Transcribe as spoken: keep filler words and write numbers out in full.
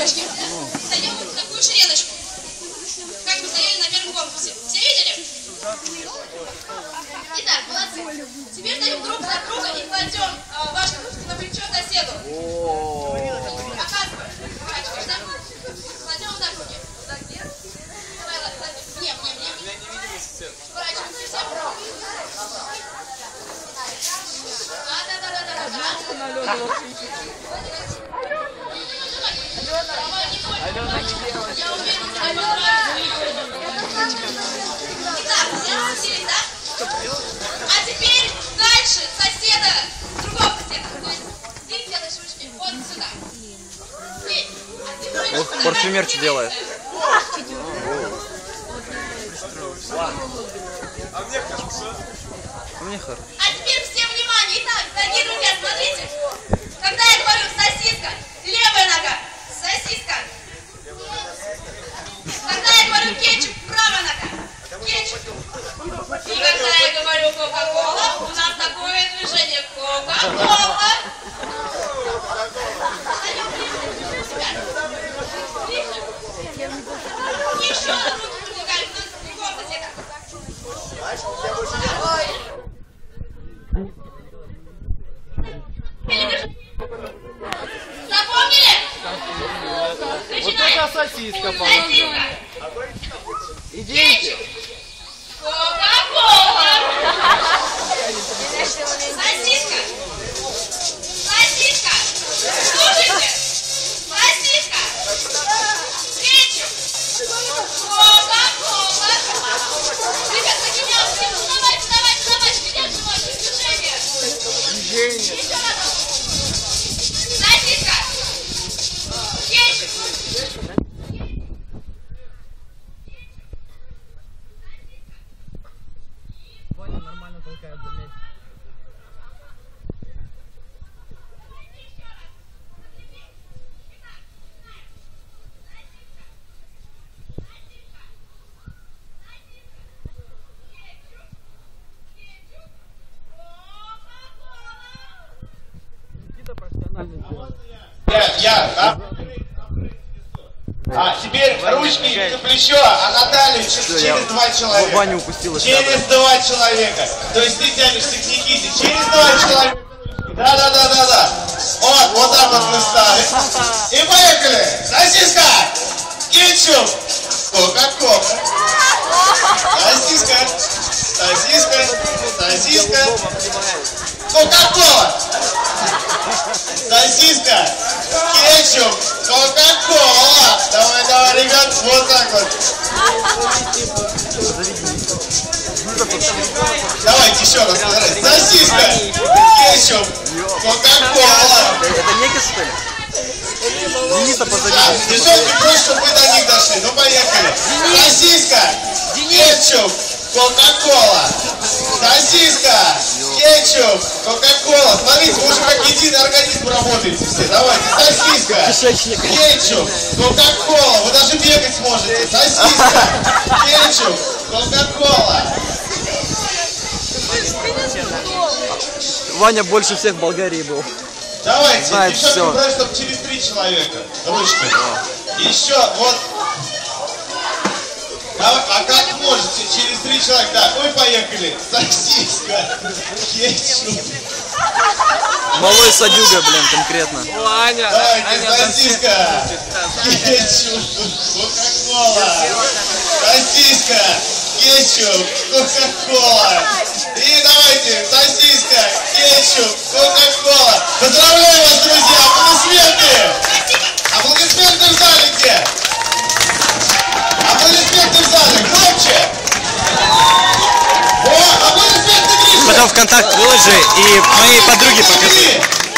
девочки, встаем в такую шереночку, как мы стояли на первом конкурсе. Все видели? Итак, молодцы. Теперь стоим друг за друга и кладем а, ваши ручки на плечо соседу. Показываем. Поворачиваешь, да? Кладем на руки. Давай, ладно, кладем. Нет, нет, нет. Поворачиваем совсем. Да-да-да-да-да. Я уверена, итак, все научились, да? А теперь дальше соседа, другого соседа. То есть ты делаешь ручки вот сюда. Здесь. А ты будешь вот парфюмер что делает. А мне хорошо. А мне хорошо. А теперь все внимание. Итак, дорогие друзья, смотрите. Когда я говорю сосиска, левая нога, сосиска. Когда я говорю кетчуп, правая нога, кетчуп. И когда я говорю кока-кола, у нас такое движение кока-кола. Еще руки выдвигаем на другого соседа. Запомнили? Вот это сосиска, по-моему. Идите. Кока-кола. Сосиска. Сосиска. Слушайте. Сосиска. Кетчуп. Кока-кола. Ребят, поднимемся. Вставай, вставай, вставай. Шевелят животик. Движение. Движение. Еще разок. Сосиска. Кетчуп. Нормально толкает, заметь. Какие-то профессиональные дела. Я, я, да? А теперь ручки за плечо, а на талию через, через два человека. Ваня упустила. Через два человека. То есть ты тянешься к Никите. Через два человека. Да, да, да, да, да. Вот, вот так вот мы стали. И поехали. Сосиска, кетчуп, кока-кола. Сосиска, сосиска, сосиска, кока-кола. Сосиска, кетчуп, кока-кола. Давай, давай, ребят, вот так вот. Давайте еще раз. Сосиска, кетчуп, кока-кола. Это некий, что ли? Дениса позови. Да, девчонки, просто чтобы вы до них дошли. Ну, поехали. Сосиска, кетчуп, кока-кола. Сосиска, кетчуп, кока-кола. Смотрите, вы уже как единый организм работаете все. Давайте. Сосиска, Кишечник. кетчуп, кока-кола. Вы даже бегать сможете. Сосиска, кетчуп, кока-кола. Ваня больше всех в Болгарии был. Давайте, Знает девчонки, всё. просто чтобы через три человека. Ручки. Еще, вот. Давай, а как можете? Через три человека. Да, мы поехали. Сосиска, кетчуп. Малой садюга, блин, конкретно. Ваня! Давайте, сосиска, кетчуп, кока-кола. Сосиска, кетчуп, кока-кола. И давайте, сосиска, кетчуп, кока-кола. Поздравляю вас, друзья! Аплодисменты! Аплодисменты в зале где? Аплодисменты в зале! Громче! О, аплодисменты Грише! Потом ВКонтакте выложи и моей подруге покажи.